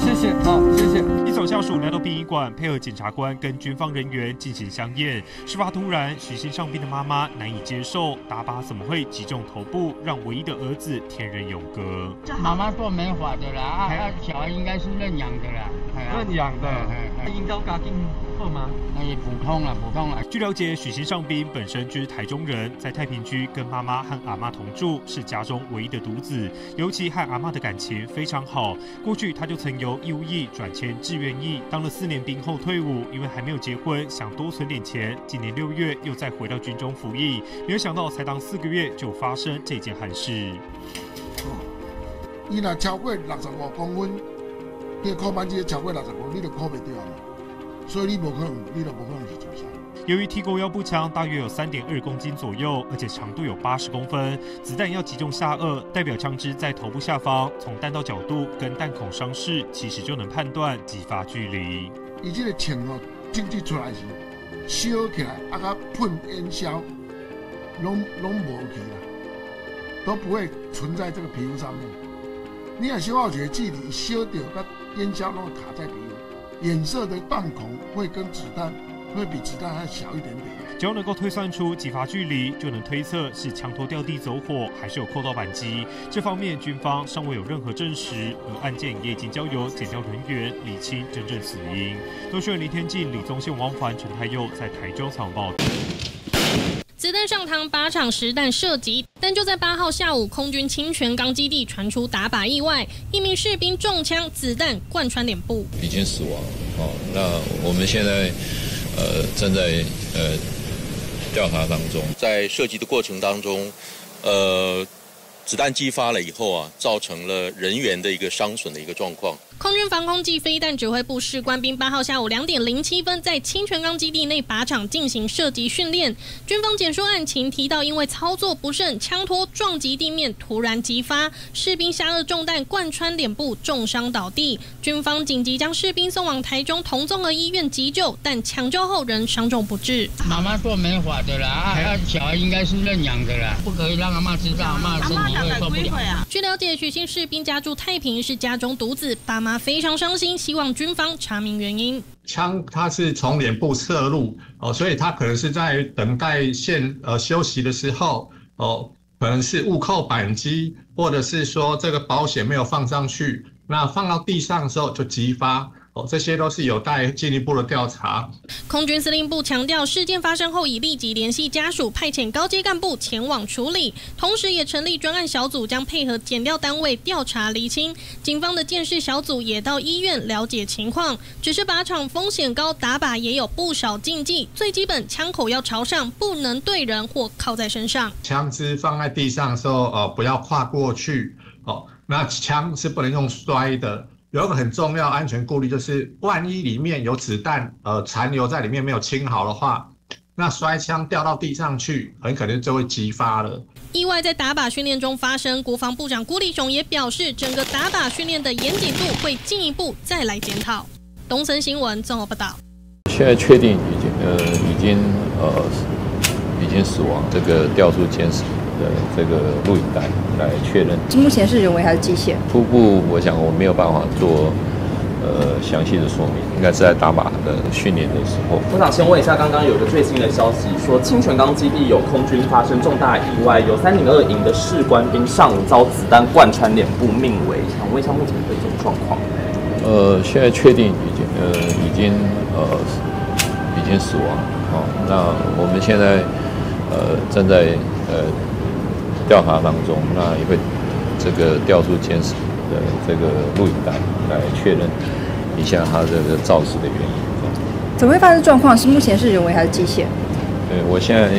谢谢，好，谢谢。 一早下属来到殡仪馆，配合检察官跟军方人员进行相验。事发突然，许姓上殡的妈妈难以接受，打靶怎么会击中头部，让唯一的儿子天人永隔。 妈妈做没法的啦，小孩应该是认养的啦， 认养的，应该家境好吗？ 也普通了。 据了解，许姓上宾本身就是台中人，在太平区跟妈妈和阿嬷同住，是家中唯一的独子，尤其和阿嬷的感情非常好。过去他就曾由义务役转迁志愿役，当了4年兵后退伍，因为还没有结婚，想多存点钱。今年6月又再回到军中服役，没有想到才当4个月就发生这件憾事。 伊若超过65公分，迄扣扳机超过65，你就扣袂掉嘛。所以你就无可能是自杀。 由于提钩腰步枪大约有3.2公斤左右，而且长度有80公分，子弹要击中下颚，代表枪支在头部下方，从弹道角度跟弹孔伤势，其实就能判断击发距离。 伊这个枪哦，整体出来是烧起来，甲喷烟硝，拢无去啦，都不会存在这个皮肤上面。你若烧到一个距离，烧掉甲烟硝拢会卡在皮肤，眼射的弹孔会跟子弹。会比子弹还小一点点。 只要能够推算出击发距离，就能推测是枪托掉地走火，还是有扣到扳机。这方面军方尚未有任何证实，而案件也已经交由检调人员理清真正死因。都市林天进、李宗宪、王凡、陈泰佑在台中采访报道。 子弹上膛，8场实弹射击，但就在8号下午，空军清泉岗基地传出打靶意外，一名士兵中枪，子弹贯穿脸部， 已经死亡。那我们现在正在调查当中，在射击的过程当中，子弹击发了以后啊，造成了人员的一个伤损的一个状况。 空军防空暨飞弹指挥部士官兵8号下午2点07分在清泉岗基地内靶场进行射击训练。军方简述案情提到，因为操作不慎，枪托撞击地面，突然击发，士兵下颚中弹贯穿脸部，重伤倒地。军方紧急将士兵送往台中同综合医院急救，但抢救后仍伤重不治。 妈妈做没法的啦，小孩应该是认养的啦，不可以让阿嬷知道，阿嬷身体会受不了。 据了解，许姓士兵家住太平，是家中独子，爸妈非常伤心，希望军方查明原因。 枪它是从脸部射入所以他可能是在等待休息的时候可能是误扣扳机，或者是说这个保险没有放上去，那放到地上的时候就击发。这些都是有待进一步的调查。 空军司令部强调，事件发生后已立即联系家属，派遣高阶干部前往处理，同时也成立专案小组，将配合检调单位调查厘清。警方的鉴识小组也到医院了解情况。只是靶场风险高，打靶也有不少禁忌，最基本枪口要朝上，不能对人或靠在身上。 枪支放在地上的时候不要跨过去那枪是不能用摔的。有一个很重要安全顾虑，就是万一里面有子弹残留在里面没有清好的话，那摔枪掉到地上去，很可能就会击发了。 意外在打靶训练中发生，国防部长辜立雄也表示，整个打靶训练的严谨度会进一步再来检讨。东森新闻综合报道。 现在确定已经死亡，这个调出监视的这个录影带来确认。 目前是人为还是机械？ 初步我想我没有办法做详细的说明，应该是在打靶的训练的时候。 我想先问一下，刚刚有一个最新的消息说，清泉岗基地有空军发生重大意外，有302营的士官兵上午遭子弹贯穿脸部命危，想问一下目前的这种状况。 现在确定已经死亡。那我们现在正在调查当中，那也会这个调出监视的这个录影带来确认一下它这个肇事的原因。 怎么会发生状况？是目前是人为还是机械？ 对，我现在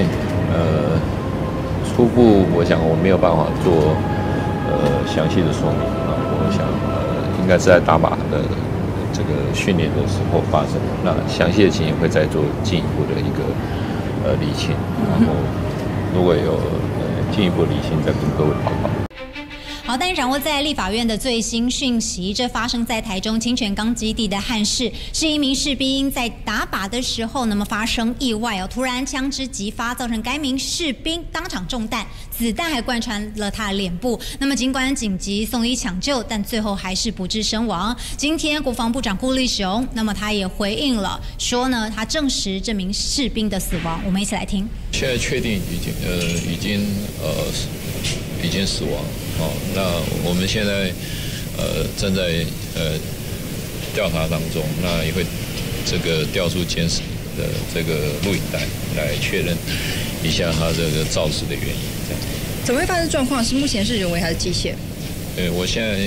初步我想我没有办法做详细的说明我想应该是在打靶的这个训练的时候发生的。那详细的情形会再做进一步的一个厘清，然后如果有进一步厘清再跟各位报告。 好，但是掌握在立法院的最新讯息，这发生在台中清泉岗基地的憾事，是一名士兵在打靶的时候，那么发生意外哦，突然枪支击发，造成该名士兵当场中弹，子弹还贯穿了他的脸部。那么尽管紧急送医抢救，但最后还是不治身亡。今天国防部长顾立雄，那么他也回应了，说呢，他证实这名士兵的死亡。我们一起来听。 现在确定已经死亡。那我们现在正在调查当中，那也会这个调出监视的这个录影带来确认一下他这个肇事的原因。这样。 怎么会发生状况？是目前是人为还是机械？ 我现在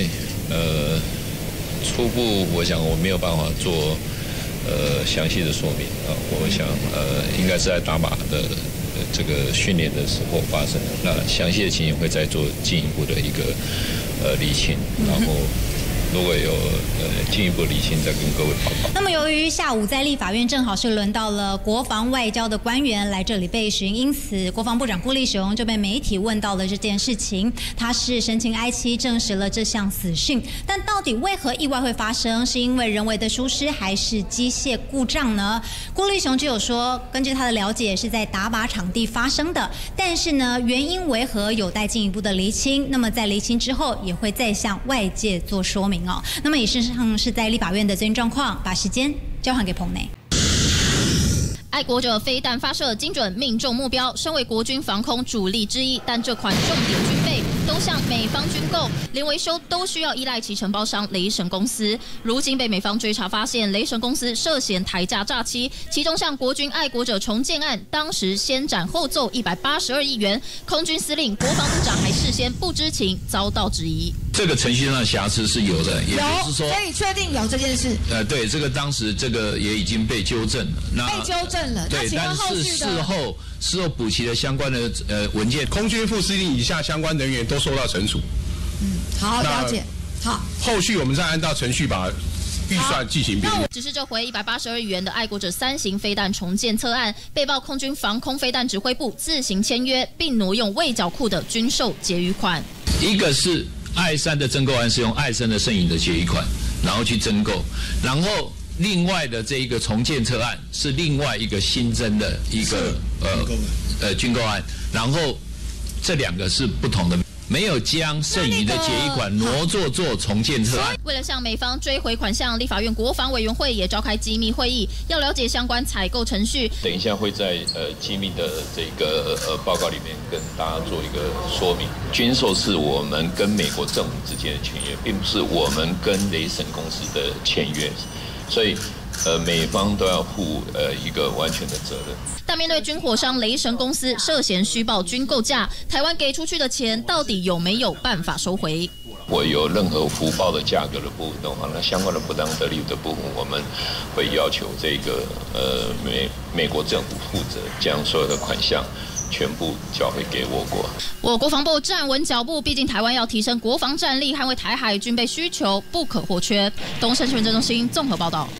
初步我想我没有办法做详细的说明啊。我想应该是在打靶的这个训练的时候发生的。那详细的情形会再做进一步的一个厘清，然后如果有进一步厘清，再跟各位报告。 那么由于下午在立法院正好是轮到了国防外交的官员来这里备询，因此国防部长顾立雄就被媒体问到了这件事情。他是神情哀戚，证实了这项死讯。但到底为何意外会发生？是因为人为的疏失，还是机械故障呢？顾立雄只有说，根据他的了解，是在打靶场地发生的。但是呢，原因为何有待进一步的厘清。那么在厘清之后，也会再向外界做说明哦。那么以上是在立法院的最新状况，把时间交还给彭内。 爱国者飞弹发射精准命中目标，身为国军防空主力之一，但这款重点军备都向美方军购，连维修都需要依赖其承包商雷神公司。如今被美方追查发现，雷神公司涉嫌台价诈欺，其中向国军爱国者重建案，当时先斩后奏182亿元，空军司令、国防部长还事先不知情，遭到质疑。 这个程序上的瑕疵是有的，也就是说， 所以确定有这件事。 对，这个当时这个也已经被纠正了。 被纠正了。 对，但是事后补齐的相关的文件， 空军副司令以下相关人员都受到惩处。 好，了解。好， 后续我们再按照程序把预算进行编列。 只是这回182亿元的爱国者3型飞弹重建策案，被曝空军防空飞弹指挥部自行签约，并挪用未缴库的军售结余款。 一个是爱3的征购案是用爱3的剩余的结余款，然后去征购，然后另外的这一个重建策案是另外一个新增的一个军购案，然后这两个是不同的，没有将剩余的结余款挪作重建策案。 为了向美方追回款项，立法院国防委员会也召开机密会议，要了解相关采购程序。 等一下会在机密的这个报告里面跟大家做一个说明。军售是我们跟美国政府之间的签约，并不是我们跟雷神公司的签约，所以美方都要负一个完全的责任。 但面对军火商雷神公司涉嫌虚报军购价，台湾给出去的钱到底有没有办法收回？ 我有任何浮报的价格的部分的话，那相关的不当得利的部分，我们会要求这个美国政府负责，将所有的款项全部交回给我国。 我国防部站稳脚步，毕竟台湾要提升国防战力，捍卫台海军备需求不可或缺。东森新闻中心综合报道。